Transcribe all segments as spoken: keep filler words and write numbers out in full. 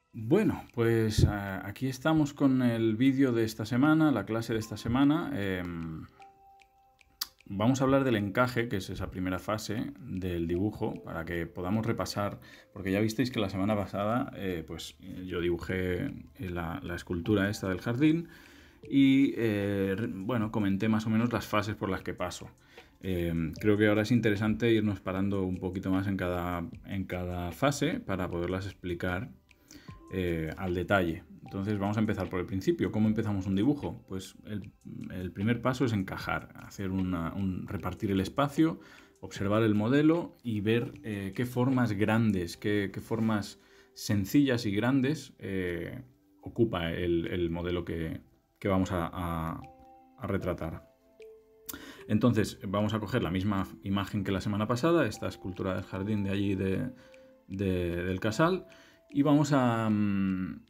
Bueno, pues a- aquí estamos con el vídeo de esta semana, la clase de esta semana. Em, vamos a hablar del encaje, que es esa primera fase del dibujo, para que podamos repasar, porque ya visteis que la semana pasada eh, pues yo dibujé la, la escultura esta del jardín y eh, bueno, comenté más o menos las fases por las que paso. Eh, creo que ahora es interesante irnos parando un poquito más en cada, en cada fase para poderlas explicar eh, al detalle. Entonces vamos a empezar por el principio. ¿Cómo empezamos un dibujo? Pues el, el primer paso es encajar, hacer una, un, repartir el espacio, observar el modelo y ver eh, qué formas grandes, qué, qué, formas sencillas y grandes eh, ocupa el, el modelo que, que vamos a, a, a retratar. Entonces vamos a coger la misma imagen que la semana pasada, esta escultura del jardín de allí de, de, del Casal, y vamos a, mm,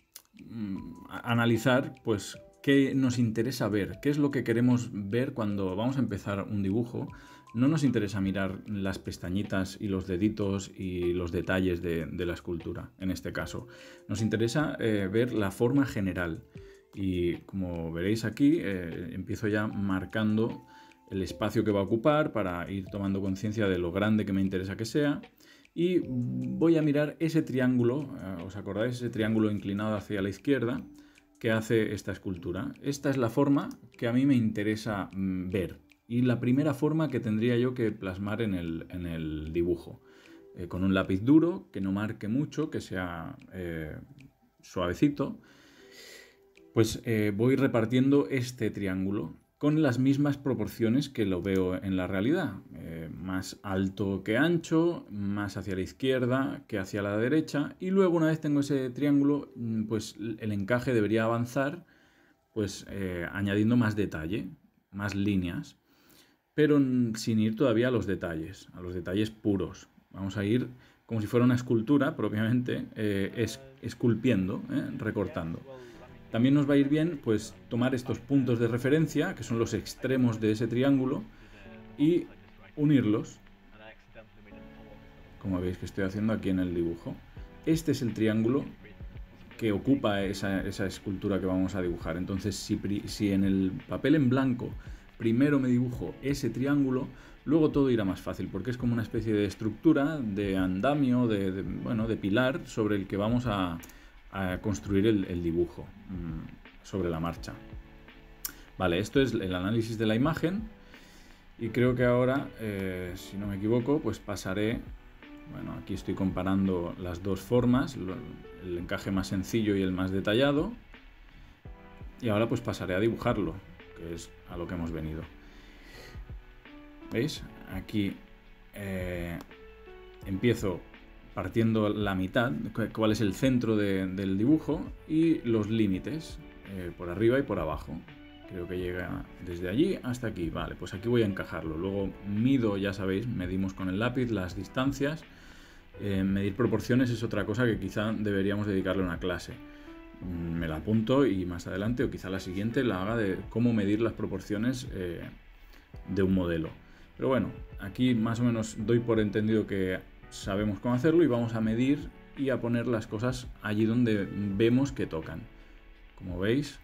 a analizar pues qué nos interesa ver, qué es lo que queremos ver cuando vamos a empezar un dibujo. No nos interesa mirar las pestañitas y los deditos y los detalles de, de la escultura, en este caso. Nos interesa eh, ver la forma general. Y como veréis aquí, eh, empiezo ya marcando el espacio que va a ocupar para ir tomando conciencia de lo grande que me interesa que sea. Y voy a mirar ese triángulo, ¿os acordáis? Ese triángulo inclinado hacia la izquierda que hace esta escultura. Esta es la forma que a mí me interesa ver y la primera forma que tendría yo que plasmar en el, en el dibujo. Eh, con un lápiz duro, que no marque mucho, que sea eh, suavecito, pues eh, voy repartiendo este triángulo con las mismas proporciones que lo veo en la realidad. Eh, más alto que ancho, más hacia la izquierda que hacia la derecha. Y luego, una vez tengo ese triángulo, pues el encaje debería avanzar pues eh, añadiendo más detalle, más líneas, pero sin ir todavía a los detalles, a los detalles puros. Vamos a ir como si fuera una escultura propiamente, eh, es, esculpiendo, eh, recortando. También nos va a ir bien pues tomar estos puntos de referencia, que son los extremos de ese triángulo, y unirlos, como veis que estoy haciendo aquí en el dibujo. Este es el triángulo que ocupa esa, esa escultura que vamos a dibujar. Entonces, si, si en el papel en blanco primero me dibujo ese triángulo, luego todo irá más fácil, porque es como una especie de estructura, de andamio, de, de, bueno, de pilar sobre el que vamos a, a construir el, el dibujo mmm, sobre la marcha. Vale, esto es el análisis de la imagen y creo que ahora, eh, si no me equivoco, pues pasaré, bueno, aquí estoy comparando las dos formas, el encaje más sencillo y el más detallado, y ahora pues pasaré a dibujarlo, que es a lo que hemos venido. ¿Veis? Aquí eh, empiezo partiendo la mitad, cuál es el centro de, del dibujo y los límites, eh, por arriba y por abajo. Creo que llega desde allí hasta aquí. Vale, pues aquí voy a encajarlo. Luego mido, ya sabéis, medimos con el lápiz las distancias. Eh, medir proporciones es otra cosa que quizá deberíamos dedicarle una clase. Me la apunto y más adelante, o quizá la siguiente, la haga de cómo medir las proporciones eh, de un modelo. Pero bueno, aquí más o menos doy por entendido que sabemos cómo hacerlo y vamos a medir y a poner las cosas allí donde vemos que tocan. Como veis,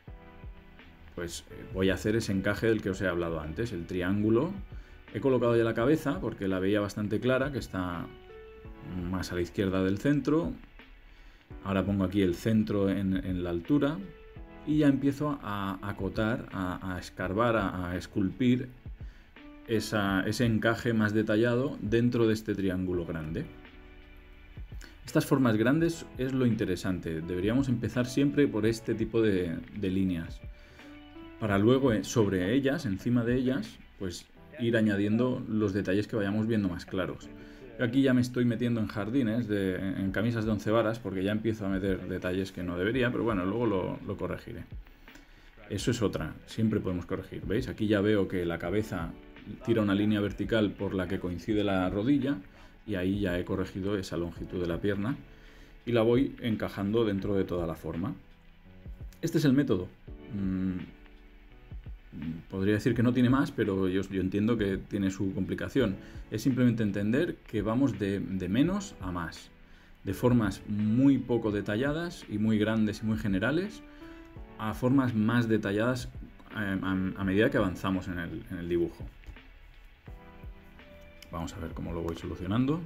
pues eh, voy a hacer ese encaje del que os he hablado antes, el triángulo. He colocado ya la cabeza porque la veía bastante clara, que está más a la izquierda del centro. Ahora pongo aquí el centro en, en la altura y ya empiezo a acotar, a, a escarbar, a, a esculpir esa, ese encaje más detallado dentro de este triángulo grande. Estas formas grandes es lo interesante. Deberíamos empezar siempre por este tipo de, de líneas, para luego sobre ellas, encima de ellas, pues ir añadiendo los detalles que vayamos viendo más claros. Yo aquí ya me estoy metiendo en jardines, de, en camisas de once varas, porque ya empiezo a meter detalles que no debería, pero bueno, luego lo, lo corregiré. Eso es otra, siempre podemos corregir. ¿Veis? Aquí ya veo que la cabeza tira una línea vertical por la que coincide la rodilla y ahí ya he corregido esa longitud de la pierna y la voy encajando dentro de toda la forma. Este es el método. Mm, Podría decir que no tiene más, pero yo, yo entiendo que tiene su complicación. Es simplemente entender que vamos de, de menos a más. de formas muy poco detalladas y muy grandes y muy generales a formas más detalladas a, a, a medida que avanzamos en el, en el dibujo. Vamos a ver cómo lo voy solucionando.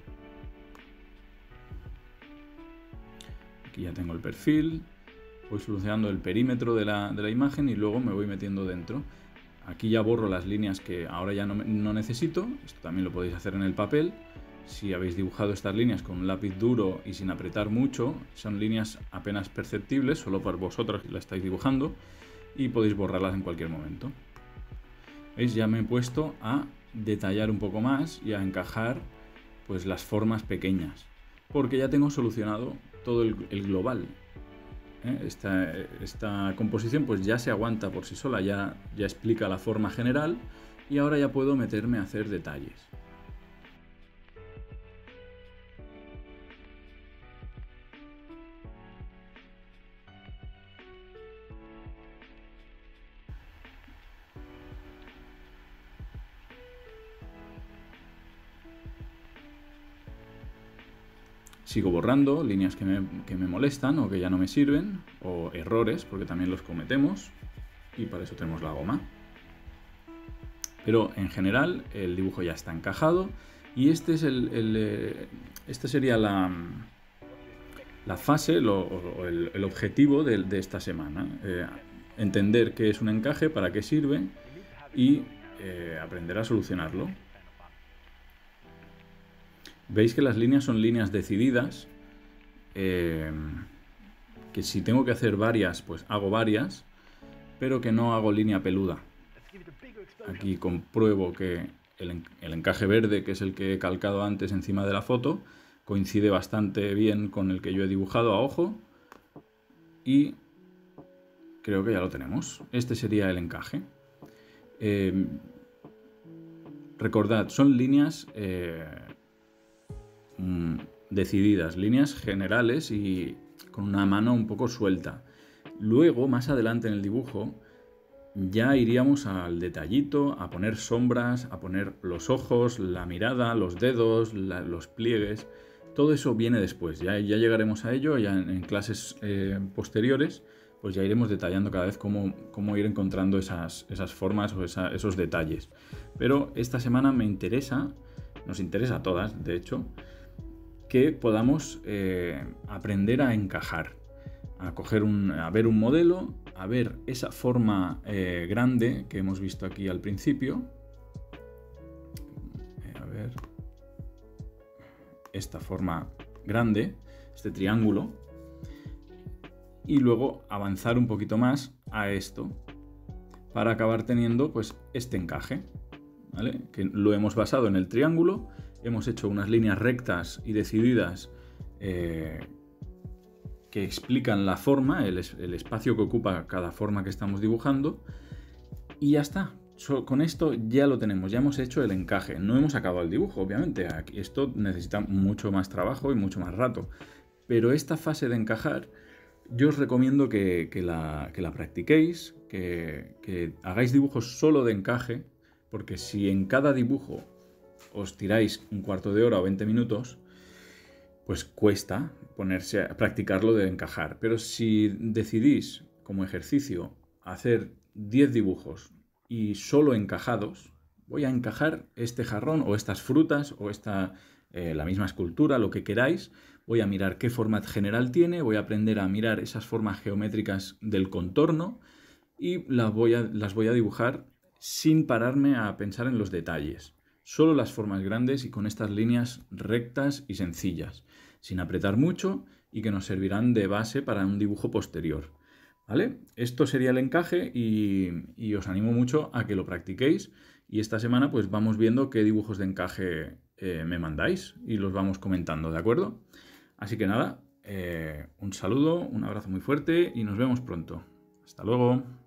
Aquí ya tengo el perfil, voy solucionando el perímetro de la, de la imagen y luego me voy metiendo dentro. Aquí ya borro las líneas que ahora ya no, no necesito. Esto también lo podéis hacer en el papel. Si habéis dibujado estas líneas con un lápiz duro y sin apretar mucho, son líneas apenas perceptibles, solo por vosotros que las estáis dibujando, y podéis borrarlas en cualquier momento. ¿Veis? Ya me he puesto a detallar un poco más y a encajar pues las formas pequeñas, porque ya tengo solucionado todo el, el global. ¿Eh? Esta, esta composición pues ya se aguanta por sí sola, ya, ya explica la forma general y ahora ya puedo meterme a hacer detalles. Sigo borrando líneas que me, que me molestan o que ya no me sirven, o errores, porque también los cometemos, y para eso tenemos la goma. Pero en general el dibujo ya está encajado y este es el, el este sería la, la fase lo, o el, el objetivo de, de esta semana. Eh, entender qué es un encaje, para qué sirve y eh, aprender a solucionarlo. Veis que las líneas son líneas decididas, eh, que si tengo que hacer varias, pues hago varias, pero que no hago línea peluda. Aquí compruebo que el, el encaje verde, que es el que he calcado antes encima de la foto, coincide bastante bien con el que yo he dibujado a ojo y creo que ya lo tenemos. Este sería el encaje. Eh, recordad, son líneas eh, decididas, líneas generales y con una mano un poco suelta. Luego, más adelante en el dibujo, ya iríamos al detallito, a poner sombras, a poner los ojos, la mirada, los dedos, la, los pliegues. Todo eso viene después, ya, ya llegaremos a ello, ya en, en clases eh, posteriores, pues ya iremos detallando cada vez cómo, cómo ir encontrando esas, esas formas o esa, esos detalles. Pero esta semana me interesa, nos interesa a todas, de hecho, que podamos eh, aprender a encajar, a, coger un, a ver un modelo, a ver esa forma eh, grande que hemos visto aquí al principio. Eh, a ver, esta forma grande, este triángulo, y luego avanzar un poquito más a esto para acabar teniendo pues este encaje, ¿vale? Que lo hemos basado en el triángulo. Hemos hecho unas líneas rectas y decididas eh, que explican la forma, el, el espacio que ocupa cada forma que estamos dibujando. Y ya está. So, con esto ya lo tenemos, ya hemos hecho el encaje. No hemos acabado el dibujo, obviamente. Esto necesita mucho más trabajo y mucho más rato. Pero esta fase de encajar, yo os recomiendo que, que, la, que la practiquéis, que, que hagáis dibujos solo de encaje, porque si en cada dibujo os tiráis un cuarto de hora o veinte minutos, pues cuesta ponerse a practicarlo de encajar. Pero si decidís, como ejercicio, hacer diez dibujos y solo encajados, voy a encajar este jarrón o estas frutas o esta, eh, la misma escultura, lo que queráis, voy a mirar qué forma general tiene, voy a aprender a mirar esas formas geométricas del contorno y las voy a, las voy a dibujar sin pararme a pensar en los detalles. Solo las formas grandes y con estas líneas rectas y sencillas, sin apretar mucho y que nos servirán de base para un dibujo posterior. ¿Vale? Esto sería el encaje y, y os animo mucho a que lo practiquéis y esta semana pues vamos viendo qué dibujos de encaje eh, me mandáis y los vamos comentando, ¿de acuerdo? Así que nada, eh, un saludo, un abrazo muy fuerte y nos vemos pronto. Hasta luego.